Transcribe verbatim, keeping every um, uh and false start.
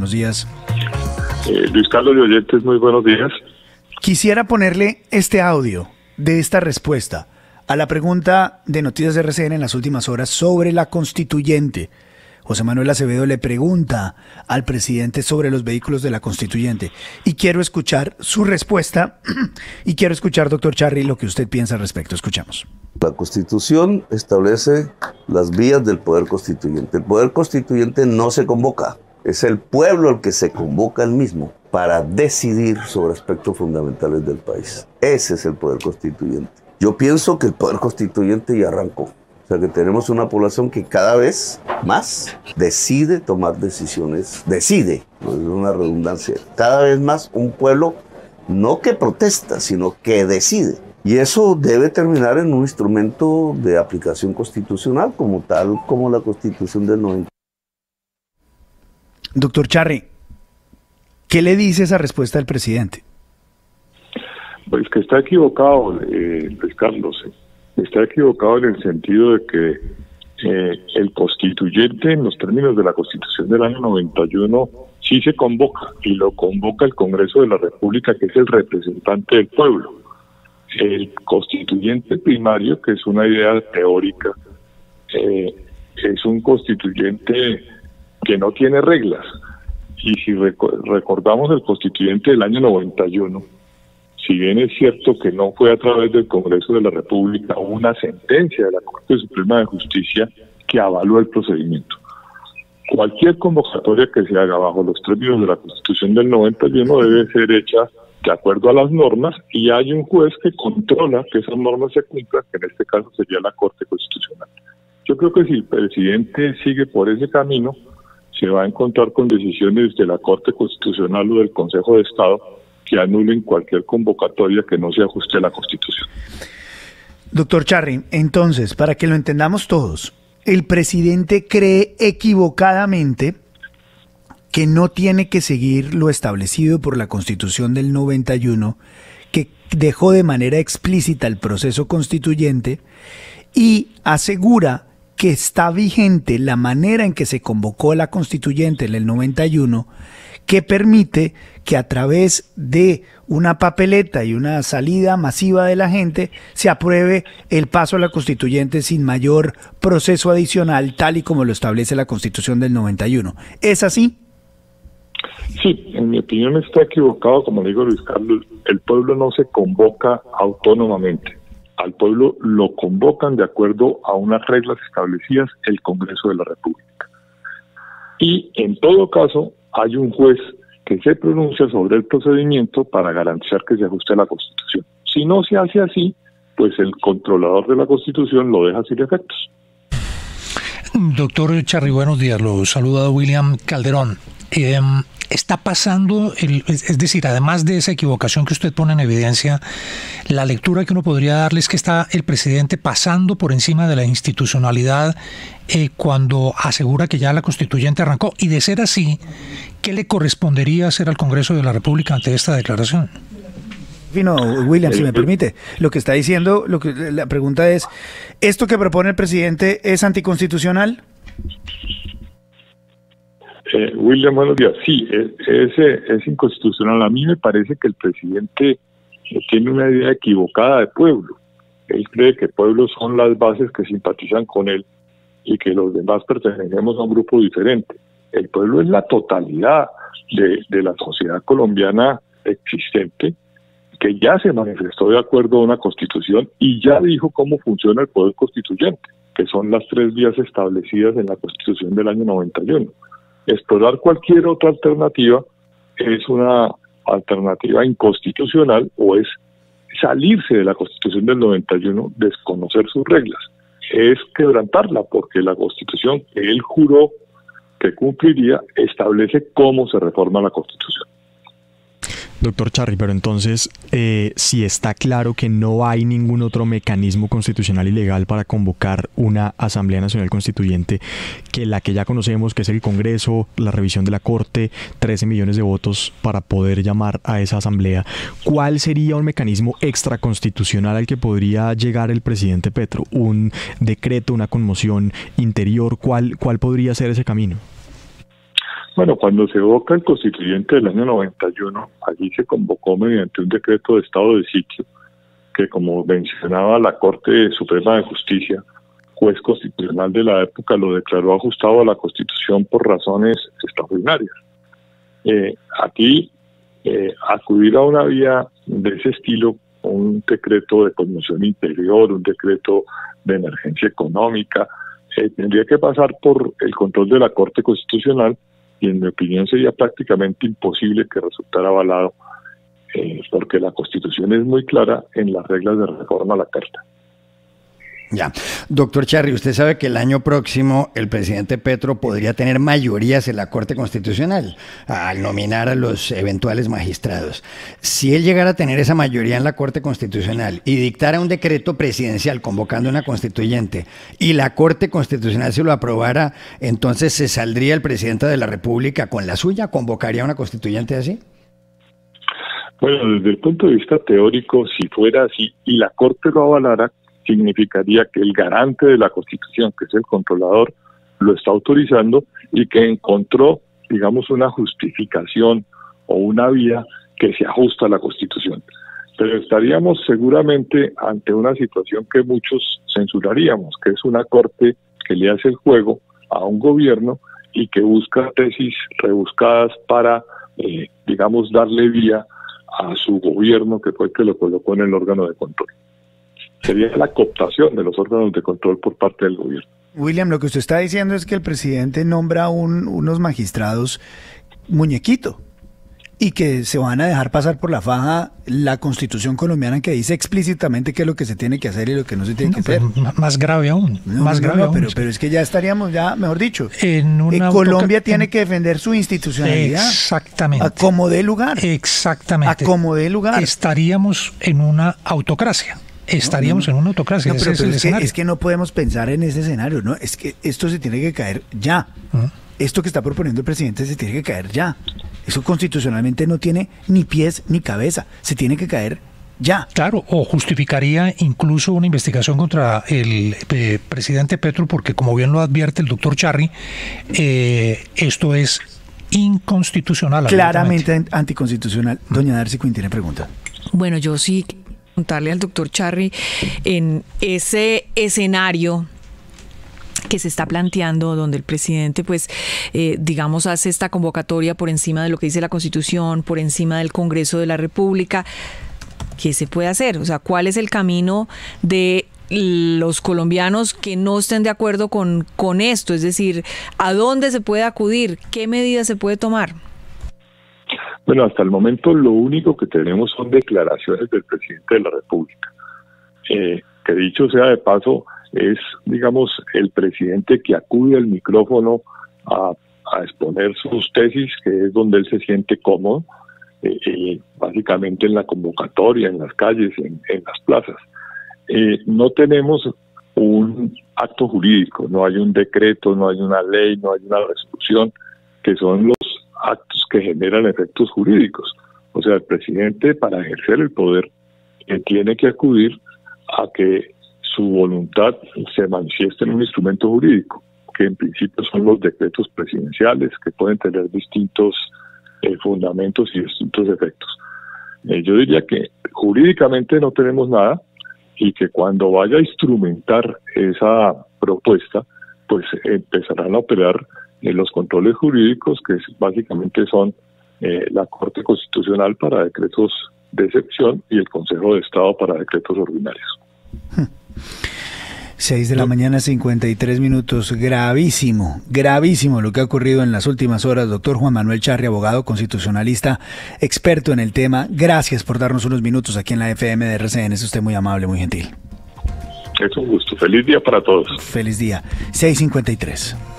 buenos días. Eh, Luis Carlos de Oyentes, muy buenos días. Quisiera ponerle este audio de esta respuesta a la pregunta de Noticias R C N en las últimas horas sobre la constituyente. José Manuel Acevedo le pregunta al presidente sobre los vehículos de la constituyente y quiero escuchar su respuesta y quiero escuchar, doctor Charri, lo que usted piensa al respecto. Escuchamos. La Constitución establece las vías del poder constituyente. El poder constituyente no se convoca, es el pueblo el que se convoca el mismo para decidir sobre aspectos fundamentales del país. Ese es el poder constituyente. Yo pienso que el poder constituyente ya arrancó. O sea que tenemos una población que cada vez más decide tomar decisiones, decide, no es una redundancia, cada vez más un pueblo no que protesta, sino que decide. Y eso debe terminar en un instrumento de aplicación constitucional como tal, como la Constitución del noventa. Doctor Charri, ¿qué le dice esa respuesta del presidente? Pues que está equivocado, eh, Luis Carlos. Está equivocado en el sentido de que eh, el constituyente, en los términos de la Constitución del año noventa y uno, sí se convoca, y lo convoca el Congreso de la República, que es el representante del pueblo. El constituyente primario, que es una idea teórica, eh, es un constituyente que no tiene reglas. Y si rec- recordamos el constituyente del año noventa y uno, si bien es cierto que no fue a través del Congreso de la República, hubo una sentencia de la Corte Suprema de Justicia que avaló el procedimiento. Cualquier convocatoria que se haga bajo los términos de la Constitución del noventa y uno debe ser hecha de acuerdo a las normas, y hay un juez que controla que esas normas se cumplan, que en este caso sería la Corte Constitucional. Yo creo que si el presidente sigue por ese camino, se va a encontrar con decisiones de la Corte Constitucional o del Consejo de Estado que anulen cualquier convocatoria que no se ajuste a la Constitución. Doctor Charri, entonces, para que lo entendamos todos, el presidente cree equivocadamente que no tiene que seguir lo establecido por la Constitución del noventa y uno, que dejó de manera explícita el proceso constituyente, y asegura que está vigente la manera en que se convocó la constituyente en el noventa y uno, que permite que a través de una papeleta y una salida masiva de la gente se apruebe el paso a la constituyente sin mayor proceso adicional, tal y como lo establece la Constitución del noventa y uno. ¿Es así? Sí, en mi opinión está equivocado, como le digo Luis Carlos. El pueblo no se convoca autónomamente. Al pueblo lo convocan de acuerdo a unas reglas establecidas el Congreso de la República. Y en todo caso hay un juez que se pronuncia sobre el procedimiento para garantizar que se ajuste a la Constitución. Si no se hace así, pues el controlador de la Constitución lo deja sin efectos. Doctor Charri, buenos días. Lo saluda William Calderón. Eh, está pasando, el, es decir, además de esa equivocación que usted pone en evidencia, la lectura que uno podría darle es que está el presidente pasando por encima de la institucionalidad eh, cuando asegura que ya la constituyente arrancó. Y de ser así, ¿qué le correspondería hacer al Congreso de la República ante esta declaración? Fino, William, si me permite, lo que está diciendo, lo que la pregunta es, ¿esto que propone el presidente es anticonstitucional? Eh, William, buenos días. Sí, es, es, es inconstitucional. A mí me parece que el presidente tiene una idea equivocada de pueblo. Él cree que pueblos son las bases que simpatizan con él y que los demás pertenecemos a un grupo diferente. El pueblo es la totalidad de, de la sociedad colombiana existente, que ya se manifestó de acuerdo a una constitución y ya dijo cómo funciona el poder constituyente, que son las tres vías establecidas en la Constitución del año noventa y uno. Explorar cualquier otra alternativa es una alternativa inconstitucional o es salirse de la Constitución del noventa y uno, desconocer sus reglas. Es quebrantarla porque la Constitución que él juró que cumpliría establece cómo se reforma la Constitución. Doctor Charri, pero entonces, eh, si está claro que no hay ningún otro mecanismo constitucional y legal para convocar una Asamblea Nacional Constituyente que la que ya conocemos, que es el Congreso, la revisión de la Corte, trece millones de votos para poder llamar a esa Asamblea, ¿cuál sería un mecanismo extraconstitucional al que podría llegar el presidente Petro? ¿Un decreto, una conmoción interior? ¿Cuál, cuál podría ser ese camino? Bueno, cuando se evoca el constituyente del año noventa y uno, allí se convocó mediante un decreto de estado de sitio, que como mencionaba la Corte Suprema de Justicia, juez constitucional de la época, lo declaró ajustado a la Constitución por razones extraordinarias. Eh, aquí, eh, acudir a una vía de ese estilo, un decreto de conmoción interior, un decreto de emergencia económica, eh, tendría que pasar por el control de la Corte Constitucional, y en mi opinión sería prácticamente imposible que resultara avalado, eh, porque la Constitución es muy clara en las reglas de reforma a la Carta. Ya. Doctor Charri, usted sabe que el año próximo el presidente Petro podría tener mayorías en la Corte Constitucional al nominar a los eventuales magistrados. Si él llegara a tener esa mayoría en la Corte Constitucional y dictara un decreto presidencial convocando una constituyente y la Corte Constitucional se lo aprobara, entonces ¿se saldría el presidente de la República con la suya? ¿Convocaría una constituyente así? Bueno, desde el punto de vista teórico, si fuera así y la Corte lo avalara, significaría que el garante de la Constitución, que es el controlador, lo está autorizando y que encontró, digamos, una justificación o una vía que se ajusta a la Constitución. Pero estaríamos seguramente ante una situación que muchos censuraríamos, que es una Corte que le hace el juego a un gobierno y que busca tesis rebuscadas para, eh, digamos, darle vía a su gobierno, que fue el que lo colocó en el órgano de control. Sería la cooptación de los órganos de control por parte del gobierno. William, lo que usted está diciendo es que el presidente nombra un, unos magistrados muñequito y que se van a dejar pasar por la faja la Constitución colombiana, que dice explícitamente qué es lo que se tiene que hacer y lo que no se tiene no, que hacer. Más grave aún. No, más no, grave no, aún. Pero, pero es que ya estaríamos, ya mejor dicho, en una eh, Colombia autoca- tiene que defender su institucionalidad. Exactamente. A como dé lugar. Exactamente. A como dé lugar. Estaríamos en una autocracia. Estaríamos no, no. en una autocracia. No, pero, ese pero es, es, el que, es que no podemos pensar en ese escenario, ¿no? Es que esto se tiene que caer ya. ¿Mm? Esto que está proponiendo el presidente se tiene que caer ya. Eso constitucionalmente no tiene ni pies ni cabeza. Se tiene que caer ya. Claro, o justificaría incluso una investigación contra el eh, presidente Petro, porque como bien lo advierte el doctor Charri, eh, esto es inconstitucional. Claramente anticonstitucional. Doña Darcy Quinn tiene pregunta. Bueno, yo sí preguntarle al doctor Charri en ese escenario que se está planteando, donde el presidente, pues, eh, digamos, hace esta convocatoria por encima de lo que dice la Constitución, por encima del Congreso de la República. ¿Qué se puede hacer? O sea, ¿cuál es el camino de los colombianos que no estén de acuerdo con, con esto? Es decir, ¿a dónde se puede acudir? ¿Qué medidas se puede tomar? Bueno, hasta el momento lo único que tenemos son declaraciones del presidente de la República. Eh, que dicho sea de paso, es, digamos, el presidente que acude al micrófono a, a exponer sus tesis, que es donde él se siente cómodo, eh, eh, básicamente en la convocatoria, en las calles, en, en las plazas. Eh, no tenemos un acto jurídico, no hay un decreto, no hay una ley, no hay una resolución, que son los actos que generan efectos jurídicos. O sea, el presidente, para ejercer el poder, eh, tiene que acudir a que su voluntad se manifieste en un instrumento jurídico, que en principio son los decretos presidenciales, que pueden tener distintos eh, fundamentos y distintos efectos. Eh, yo diría que jurídicamente no tenemos nada, y que cuando vaya a instrumentar esa propuesta, pues empezarán a operar en los controles jurídicos, que es, básicamente son eh, la Corte Constitucional para decretos de excepción y el Consejo de Estado para decretos ordinarios. seis de la mañana, cincuenta y tres minutos. Gravísimo, gravísimo lo que ha ocurrido en las últimas horas. Doctor Juan Manuel Charri, abogado constitucionalista, experto en el tema. Gracias por darnos unos minutos aquí en la F M de R C N. Es usted muy amable, muy gentil. Es un gusto. Feliz día para todos. Feliz día. seis cincuenta y tres.